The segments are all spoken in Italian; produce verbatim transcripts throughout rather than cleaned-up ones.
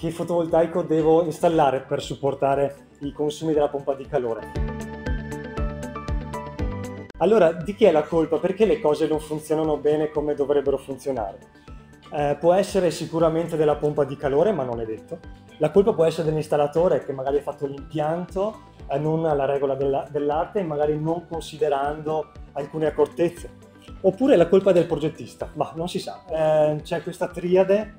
che fotovoltaico devo installare per supportare i consumi della pompa di calore. Allora, di chi è la colpa? Perché le cose non funzionano bene come dovrebbero funzionare? Eh, può essere sicuramente della pompa di calore, ma non è detto. La colpa può essere dell'installatore che magari ha fatto l'impianto eh, non alla regola della, dell'arte e magari non considerando alcune accortezze. Oppure la colpa del progettista, ma non si sa. Eh, c'è questa triade.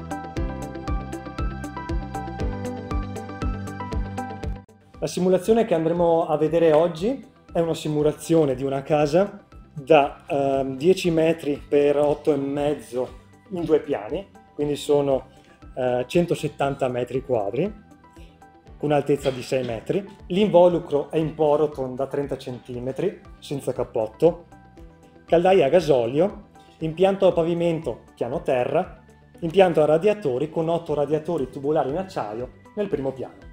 La simulazione che andremo a vedere oggi è una simulazione di una casa da eh, dieci metri per otto e mezzo in due piani, quindi sono eh, centosettanta metri quadri, con un'altezza di sei metri. L'involucro è in poroton da trenta centimetri, senza cappotto, caldaia a gasolio, impianto a pavimento piano terra, impianto a radiatori con otto radiatori tubolari in acciaio nel primo piano.